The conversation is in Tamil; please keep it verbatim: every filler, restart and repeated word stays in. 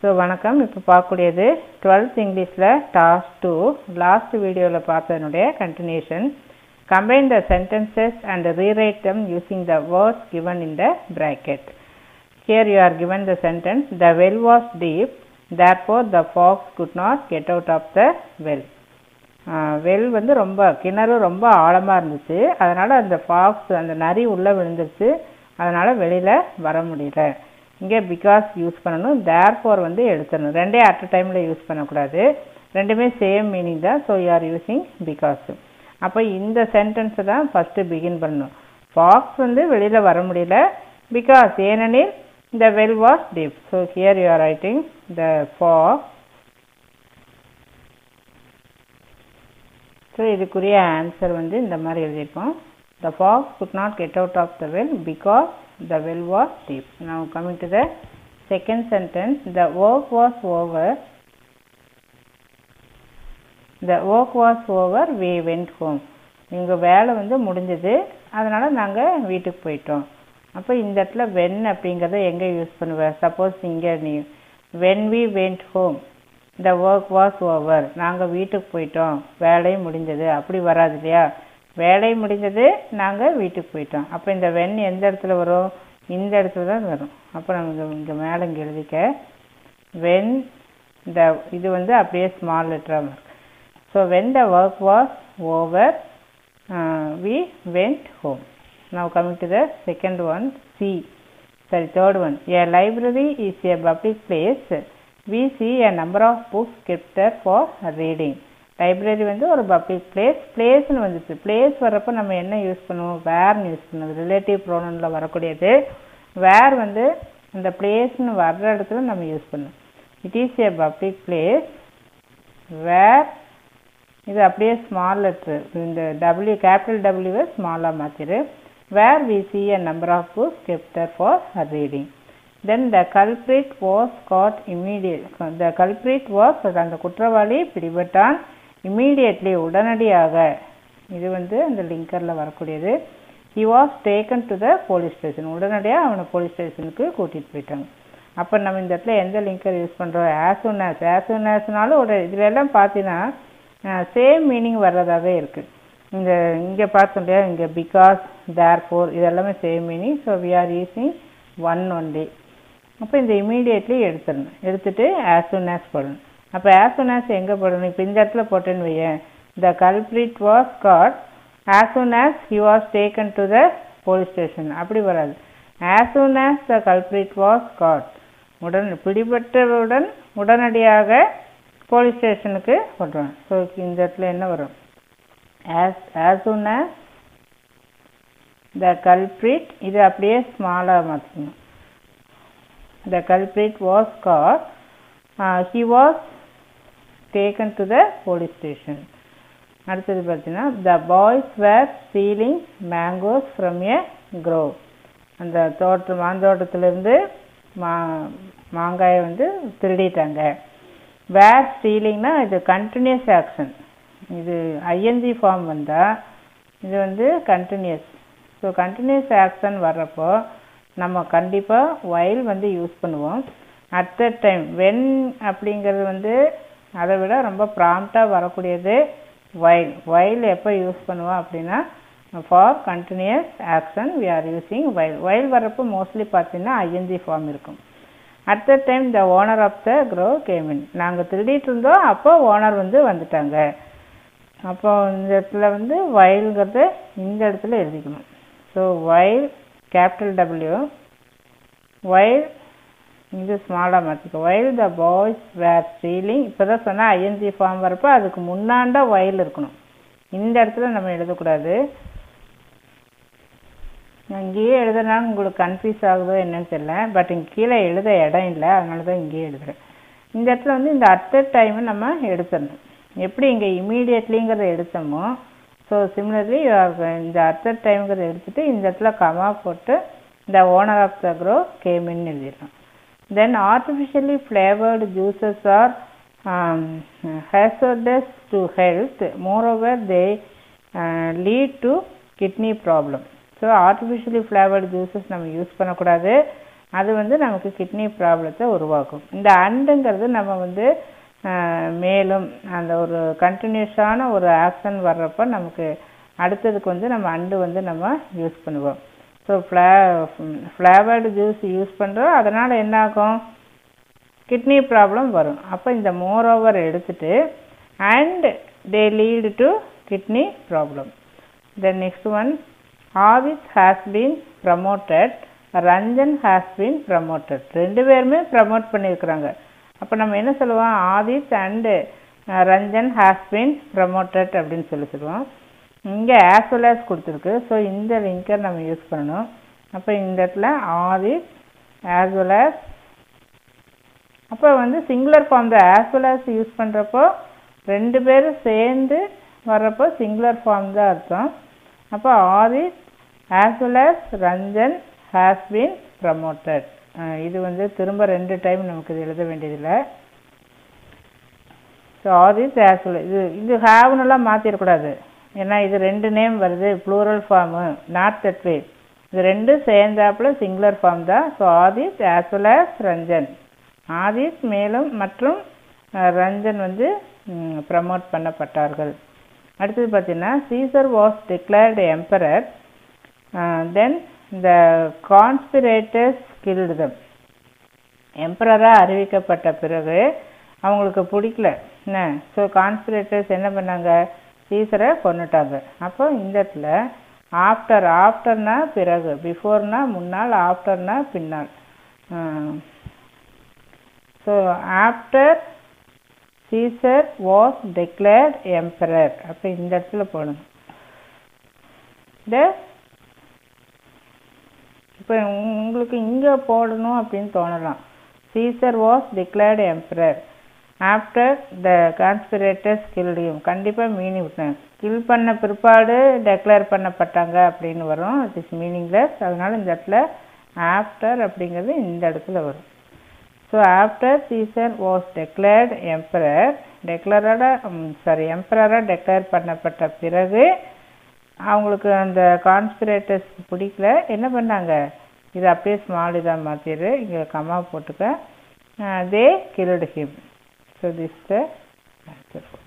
So, வணக்கம். இப்போ பார்க்கக்கூடியது twelfth Englishல task two last videoல பார்த்ததனுடைய continuation. Combine the sentences and rewrite them using the words given in the bracket. Here you are given the sentence, the well was deep, therefore the fox could not get out of the well. Well வந்து ரொம்ப கிணறு ரொம்ப ஆழமாக இருந்துச்சு, அதனால் அந்த ஃபாக்ஸ் அந்த நரி உள்ளே விழுந்துருச்சு, அதனால் வெளியில் வர முடியல. இங்கே பிகாஸ் யூஸ் பண்ணணும், தேர்ஃபோர் வந்து எடுத்துடணும். ரெண்டே அட் அ டைமில் யூஸ் பண்ணக்கூடாது, ரெண்டுமே சேம் மீனிங் தான். So you are using because. அப்போ இந்த சென்டென்ஸை தான் ஃபஸ்ட்டு பிகின் பண்ணணும். ஃபாக்ஸ் வந்து வெளியில் வர முடியல, பிகாஸ் ஏனெனில் இந்த well was deep. So here you are writing the fox. So இதுக்குரிய ஆன்சர் வந்து இந்த மாதிரி எழுதியிருக்கோம். The fox could not get out of the well because the well was deep. Now coming to the second sentence, the work was over. The work was over, we went home. எங்கள் வேலை வந்து முடிஞ்சது, அதனால் நாங்கள் வீட்டுக்கு போயிட்டோம். அப்போ இந்த இடத்துல when அப்படிங்கிறத எங்கே யூஸ் பண்ணுவேன்? சப்போஸ் இங்கே நீ when we went home, the work was over, நாங்கள் வீட்டுக்கு போயிட்டோம், வேலை முடிஞ்சது, அப்படி வராது இல்லையா? வேலை முடிஞ்சது, நாங்கள் வீட்டுக்கு போயிட்டோம். அப்போ இந்த வென் எந்த இடத்துல வரும்? இந்த இடத்துல தான் வரும். அப்போ நமக்கு இங்கே மேலே இங்கே எழுதிக்க வென் த, இது வந்து அப்படியே ஸ்மால் லெட்டராக வரும். So when the work was over we went home. Now coming to the second one, C sorry third one. A library is a public place. we see a number of books kept there for reading. Library வந்து ஒரு பப்ளிக் பிளேஸ். பிளேஸ்னு வந்துச்சு, பிளேஸ் வர்றப்போ நம்ம என்ன யூஸ் பண்ணுவோம்? வேர்னு யூஸ் பண்ணுவோம். ரிலேட்டிவ் ப்ரோனனில் வரக்கூடியது வேர் வந்து அந்த பிளேஸ்னு வர்ற இடத்துல நம்ம யூஸ் பண்ணுவோம். It is a public place where, இது அப்படியே ஸ்மால் லெட்ரு, இந்த டபிள்யூ கேபிட்டல் டபிள்யூவை ஸ்மாலாக மாற்றிடு. Where we see a number of books kept there for reading. Then the culprit was caught immediately. The culprit was, அந்த குற்றவாளி பிடிபட்டான். immediately, உடனடியாக, இது வந்து அந்த லிங்கரில் வரக்கூடியது. he was taken to the police station. உடனடியாக அவனை போலீஸ் ஸ்டேஷனுக்கு கூட்டிகிட்டு போயிட்டாங்க. அப்போ நம்ம இந்த இடத்துல எந்த லிங்கர் யூஸ் பண்ணுறோம்? as soon as. as soon asனாலும் ஒரு இதில் எல்லாம் பார்த்தீங்கன்னா சேம் மீனிங் வர்றதாகவே இருக்குது. இந்த இங்கே பார்த்தோம் இல்லையா, இங்கே பிகாஸ், therefore இதெல்லாமே same meaning. So we are using one only. அப்போ இந்த இமீடியட்லி எடுத்துடணும், எடுத்துட்டு as soon as போடணும். அப்போ as soon as எங்கே போடணும்? இப்போ இந்த இடத்துல போட்டேன்னு வையேன், the culprit was caught as soon as he was taken to the police station. அப்படி வராது. as soon as the culprit was caught, உடன் பிடிபட்டவுடன் உடனடியாக போலீஸ் ஸ்டேஷனுக்கு போட்டுருவாங்க. ஸோ இந்த இடத்துல என்ன வரும்? as as soon as the culprit, இது அப்படியே ஸ்மாலாக மாற்றணும். The culprit was caught. Uh, he was taken to the police station. அடுத்தது பார்த்தீங்கன்னா, the boys were stealing mangoes from a grove. அந்த தோட்ட மாந்தோட்டத்திலிருந்து மா மாங்காயை வந்து திருடிட்டாங்க. வேர் ஸ்டீலிங்னா இது கண்டினியூஸ் ஆக்ஷன், இது ஐஎன்ஜி ஃபார்ம் வந்தால் இது வந்து கண்டினியூஸ். ஸோ கண்டினியூஸ் ஆக்ஷன் வர்றப்போ நம்ம கண்டிப்பாக வைல் வந்து யூஸ் பண்ணுவோம். அட் த டைம் வென் அப்படிங்கிறது வந்து அதை விட ரொம்ப ப்ராம்ப்டாக வரக்கூடியது வைல். வைல் எப்போ யூஸ் பண்ணுவோம் அப்படின்னா for continuous action we are using while. While வர்றப்போ மோஸ்ட்லி பார்த்தீங்கன்னா ஐஎன்ஜி ஃபார்ம் இருக்கும். At the time the owner of the grove came in. நாங்கள் திருடிட்டு இருந்தோம், அப்போ ஓனர் வந்து வந்துட்டாங்க. அப்போ இந்த இடத்துல வந்து வைல்ங்கிறது இந்த இடத்துல எழுதிக்கணும். So while capital W, while இது ஸ்மாலாக மாற்றிக்கோ. while the boys were stealing, இப்போ தான் சொன்னால் ஐஎன்ஜி ஃபார்ம் வரப்போ அதுக்கு முன்னாண்டா while இருக்கணும். இந்த இடத்துல நம்ம எழுதக்கூடாது. இங்கேயே எழுதுனாலும் உங்களுக்கு கன்ஃபியூஸ் ஆகுதோ என்னன்னு தெரியல, பட் இங்கே கீழே எழுத இடம் இல்லை, அதனால தான் இங்கேயே எழுதுகிறேன். இந்த இடத்துல வந்து இந்த அட் த டைமை நம்ம எடுத்துடணும். எப்படி இங்கே இமீடியட்லிங்கிறத எடுத்தோமோ, ஸோ சிமிலர்லி இந்த அட் த டைம்ங்கிறத எடுத்துகிட்டு இந்த இடத்துல கமா போட்டு the owner of the grove came in எழுதிடலாம். Then artificially flavored juices are um, hazardous to health. Moreover, they uh, lead to kidney problem. So artificially flavored juices நம்ம யூஸ் பண்ணக்கூடாது. அது வந்து நமக்கு கிட்னி ப்ராப்ளத்தை உருவாக்கும். இந்த அண்டுங்கிறது நம்ம வந்து மேலும் அந்த ஒரு கண்டினியூஸான ஒரு ஆக்ஷன் வர்றப்போ நமக்கு அடுத்ததுக்கு வந்து நம்ம அண்டு வந்து நம்ம யூஸ் பண்ணுவோம். So fla flavoured juice use பண்ணுறோம், அதனால் என்ன ஆகும், கிட்னி ப்ராப்ளம் வரும். அப்போ இந்த மோர் ஓவர் எடுத்துட்டு and they lead to kidney problem. The next one, Aadit has been promoted, Ranjan has been promoted. ரெண்டு பேருமே ப்ரமோட் பண்ணியிருக்கிறாங்க. அப்போ நம்ம என்ன சொல்லுவோம், Aadit and Ranjan has been promoted அப்படின்னு சொல்லி சொல்லுவோம். இங்கே ஆஸ் வெல் ஆஸ் கொடுத்துருக்கு. ஸோ இந்த லிங்கை நம்ம யூஸ் பண்ணணும். அப்போ இந்த இடத்துல ஆதித் ஆஸ் வெல் ஆஸ், அப்போ வந்து சிங்குலர் ஃபார்ம் தான் ஆஸ் வெல் ஆஸ் யூஸ் பண்ணுறப்போ ரெண்டு பேரும் சேர்ந்து வர்றப்போ சிங்குலர் ஃபார்ம் தான் அர்த்தம். அப்போ Aadit as well as Ranjan has been promoted. இது வந்து திரும்ப ரெண்டு டைம் நமக்கு இது எழுத வேண்டியதில்லை. ஸோ ஆதித் ஆஸ் வெல், இது இது ஹாவ்னுலாம் மாற்றிடக்கூடாது, ஏன்னா இது ரெண்டு நேம் வருது, plural form, not that way. இது ரெண்டும் சேர்ந்தாப்புல சிங்குலர் ஃபார்ம் தான். So Aadit as well as Ranjan, Aadit மேலும் மற்றும் ரஞ்சன் வந்து ப்ரமோட் பண்ணப்பட்டார்கள். அடுத்தது பார்த்தீங்கன்னா, Caesar was declared emperor, then the conspirators killed them. எம்பரராக அறிவிக்கப்பட்ட பிறகு அவங்களுக்கு பிடிக்கல என்ன, ஸோ கான்ஸ்பிரேட்டர்ஸ் என்ன பண்ணாங்க, சீசரை கொண்டுட்டாங்க. அப்போ இந்த இடத்துல ஆஃப்டர், ஆஃப்டர்னா பிறகு, பிஃபோர்னா முன்னால், ஆஃப்டர்னா பின்னால். So after Caesar was declared emperor, அப்போ இந்த இடத்துல போடணும். இந்த இப்போ உங்களுக்கு இங்கே போடணும் அப்படின்னு தோணலாம். Caesar was declared emperor after the conspirators கில்டியும், கண்டிப்பாக மீனிங் விட்டேன். கில் பண்ண பிற்பாடு டெக்ளேர் பண்ணப்பட்டாங்க அப்படின்னு வரும், இட் இஸ் மீனிங்லெஸ். அதனால இந்த இடத்துல ஆஃப்டர் அப்படிங்கிறது இந்த இடத்துல வரும். So after Caesar was declared emperor, declared sorry எம்பரராக டெக்ளேர் பண்ணப்பட்ட பிறகு அவங்களுக்கு அந்த கான்ஸ்பிரேட்டர்ஸ் பிடிக்கல, என்ன பண்ணாங்க, இது அப்படியே ஸ்மால் இதாக மாற்றிடு, இங்கே கம்மா போட்டுக்க, they killed him. So this the answer.